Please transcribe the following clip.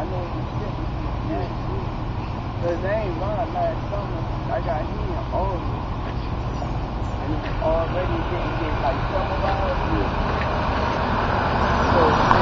I know the shit was nasty. Cause they ain't lying. Last summer, I got hit in August. And already didn't get like summer vibes. So